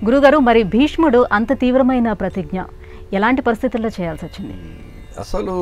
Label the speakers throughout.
Speaker 1: గురుగారు, మరి భీష్ముడు అంత తీవ్రమైన ప్రతిజ్ఞ ఎలాంటి పరిస్థితుల్లో చేయాల్సి వచ్చింది?
Speaker 2: అసలు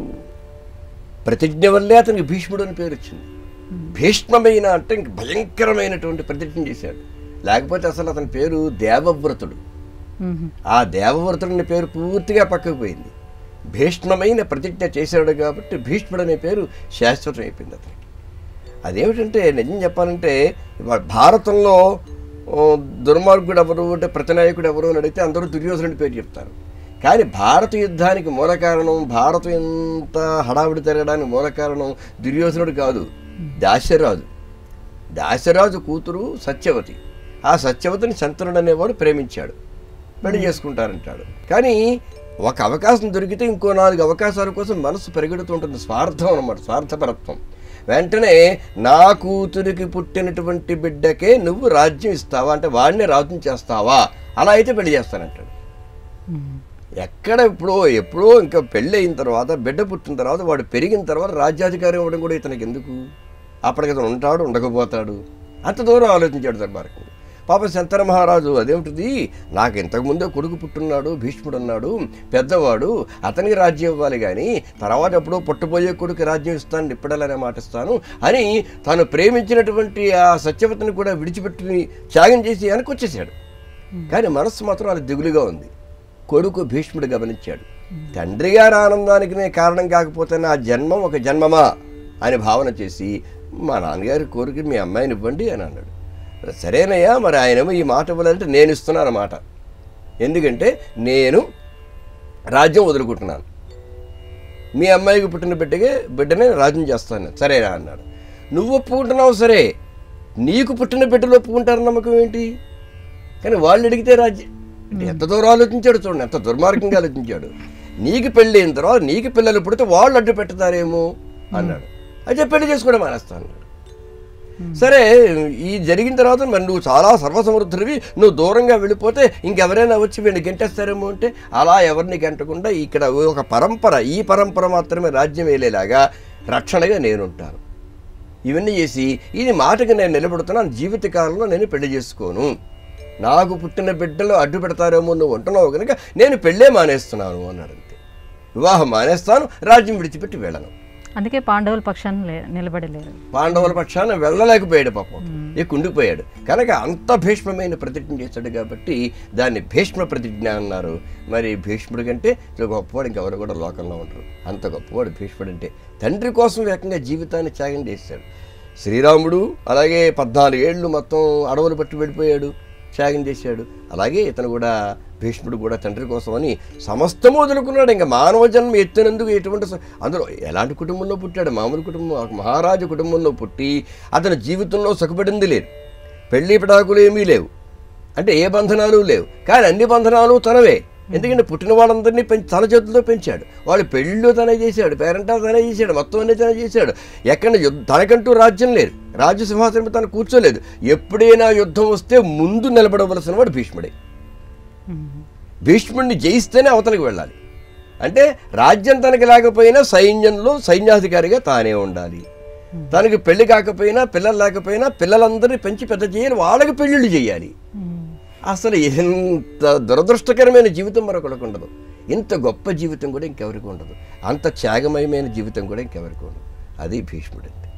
Speaker 2: ప్రతిజ్ఞ వల్లే అతనికి భీష్ముడు అని పేరు వచ్చింది. భీష్మమైన అంటే ఇంక భయంకరమైనటువంటి ప్రతిజ్ఞ చేశాడు. లేకపోతే అసలు అతని పేరు దేవవ్రతుడు. ఆ దేవవ్రతుడిని పేరు పూర్తిగా పక్కకు పోయింది. భీష్మమైన ప్రతిజ్ఞ చేశాడు కాబట్టి భీష్ముడు అనే పేరు శాశ్వతం అయిపోయింది అతనికి. అదేమిటంటే నిజం చెప్పాలంటే భారతంలో దుర్మార్గుడు ఎవరు అంటే ప్రతినాయకుడు ఎవరు అని అడిగితే అందరూ దుర్యోధనుడి పేరు చెప్తారు. కానీ భారత యుద్ధానికి మూల కారణం, భారతం ఎంత హడావిడి తిరగడానికి మూల కారణం దుర్యోధనుడు కాదు, దాశరాజు. దాశరాజు కూతురు సత్యవతి. ఆ సత్యవతిని శంతనుడు అనేవాడు ప్రేమించాడు, పెళ్లి చేసుకుంటారంటాడు. కానీ ఒక అవకాశం దొరికితే ఇంకో 4 అవకాశాల కోసం మనసు పరిగెడుతుంటుంది. స్వార్థం అన్నమాట, స్వార్థపరత్వం. వెంటనే నా కూతురికి పుట్టినటువంటి బిడ్డకే నువ్వు రాజ్యం ఇస్తావా అంటే వాడినే రాజ్యం చేస్తావా, అలా అయితే పెళ్లి చేస్తానంటాడు. ఎక్కడ ఎప్పుడో ఇంకా పెళ్ళి అయిన తర్వాత, బిడ్డ పుట్టిన తర్వాత, వాడు పెరిగిన తర్వాత రాజ్యాధికారం ఇవ్వడం కూడా ఇతనికి ఎందుకు? అప్పటికి అతను ఉంటాడు, ఉండకపోతాడు. అంత దూరం ఆలోచించాడు దుర్మార్గం. పాప శంతన మహారాజు అదేమిటిది, నాకు ఇంతకుముందే కొడుకు పుట్టున్నాడు, భీష్ముడు అన్నాడు, పెద్దవాడు, అతనికి రాజ్యం ఇవ్వాలి కానీ తర్వాత ఎప్పుడో పుట్టబోయే కొడుకు రాజ్యం ఇస్తాను, ఇప్పుడలానే మాటిస్తాను అని తాను ప్రేమించినటువంటి ఆ సత్యవతిని కూడా విడిచిపెట్టి త్యాగం చేసి వెనకొచ్చేసాడు. కానీ మనస్సు మాత్రం అది దిగులుగా ఉంది. కొడుకు భీష్ముడు గమనించాడు. తండ్రి గారి ఆనందానికి కారణం కాకపోతే నా జన్మం ఒక జన్మమా అని భావన చేసి మా నాన్నగారి కోరిక మీ అమ్మాయిని ఇవ్వండి అని అన్నాడు. సరేనయ్యా, మరి ఆయనేమో ఈ మాట ఇవ్వాలంటే నేను ఇస్తున్నాను అన్నమాట. ఎందుకంటే నేను రాజ్యం వదులుకుంటున్నాను, మీ అమ్మాయికి పుట్టిన బిడ్డనే రాజ్యం చేస్తాను. సరేనా అన్నాడు. నువ్వు ఒప్పుకుంటున్నావు సరే, నీకు పుట్టిన బిడ్డలు ఒప్పుకుంటారు నమ్మకం ఏంటి? కానీ వాళ్ళు అడిగితే రాజ్యం అంటే ఎంత దూరం ఆలోచించాడు చూడండి, ఎంత దుర్మార్గంగా ఆలోచించాడు. నీకు పెళ్ళి అయిన తర్వాత నీకు పిల్లలు పుడితే వాళ్ళు అడ్డు పెడతారేమో అన్నాడు. అయితే పెళ్లి చేసుకోవడం మానేస్తా అన్నాడు. సరే, ఈ జరిగిన తర్వాత మరి నువ్వు చాలా సర్వసమృద్ధుడివి, నువ్వు దూరంగా వెళ్ళిపోతే ఇంకెవరైనా వచ్చి వీడిని గెంటేస్తారేమో అంటే అలా ఎవరిని గెంటకుండా ఇక్కడ ఒక పరంపర, ఈ పరంపర మాత్రమే రాజ్యం వేలేలాగా రక్షణగా నేనుంటాను. ఇవన్నీ చేసి ఇది మాటకి నేను నిలబడుతున్నాను, జీవితకాలంలో నేను పెళ్లి చేసుకోను, నాకు పుట్టిన బిడ్డలు అడ్డు పెడతారేమో నువ్వు ఉంటున్నావు కనుక నేను పెళ్ళే మానేస్తున్నాను అన్నాడు. అంతే, వివాహం మానేస్తాను, రాజ్యం విడిచిపెట్టి వెళ్ళను.
Speaker 1: అందుకే పాండవుల పక్షాన్ని నిలబడలేరు,
Speaker 2: పాండవుల పక్షాన్ని వెళ్ళలేకపోయాడు పాపం, కుండిపోయాడు. కనుక అంత భీష్మమైన ప్రతిజ్ఞ చేశాడు కాబట్టి దాన్ని భీష్మ ప్రతిజ్ఞ అన్నారు. మరి భీష్ముడి కంటే గొప్పవాడు ఇంకెవరు కూడా లోకంలో ఉంటారు. అంత గొప్పవాడు భీష్ముడు. అంటే తండ్రి కోసం ఏకంగా జీవితాన్ని త్యాగం చేశాడు. శ్రీరాముడు అలాగే 14 ఏళ్ళు మొత్తం అడవులు పట్టి వెళ్ళిపోయాడు, త్యాగం చేశాడు. అలాగే ఇతను కూడా భీష్ముడు కూడా తండ్రి కోసం అని సమస్తము వదులుకున్నాడు. ఇంకా మానవ జన్మ ఎత్తినందుకు ఎటువంటి అందులో ఎలాంటి కుటుంబంలో పుట్టాడు, మామూలు కుటుంబం, మహారాజు కుటుంబంలో పుట్టి అతని జీవితంలో సుఖపడింది లేదు, పెళ్లి పటాకులు ఏమీ లేవు, అంటే ఏ బంధనాలు లేవు. కానీ అన్ని బంధనాలు తనవే. ఎందుకంటే పుట్టిన వాళ్ళందరినీ తన చేతులతో పెంచాడు. వాళ్ళు పెళ్ళిళ్ళు తనే చేశాడు, పేరెంటాలు తనే చేశాడు, మొత్తం అన్నీ తనే చేశాడు. ఎక్కడ తనకంటూ రాజ్యం లేదు, రాజ్య సింహాసనం తను కూర్చోలేదు. ఎప్పుడైనా యుద్ధం వస్తే ముందు నిలబడవలసిన వాడు భీష్ముడే. భీష్ముడిని జయిస్తేనే అవతలకు వెళ్ళాలి. అంటే రాజ్యం తనకి లేకపోయినా సైన్యంలో సైన్యాధికారిగా తానే ఉండాలి. తనకి పెళ్లి కాకపోయినా, పిల్లలు లేకపోయినా పిల్లలందరినీ పెంచి పెద్ద చేయాలి, వాళ్ళకి పెళ్ళిళ్ళు చేయాలి. అసలు ఎంత దురదృష్టకరమైన జీవితం మరొకరికి ఉండదు. ఇంత గొప్ప జీవితం కూడా ఇంకెవరికి ఉండదు. అంత త్యాగమయమైన జీవితం కూడా ఇంకెవరికి ఉండదు. అది భీష్ముడు.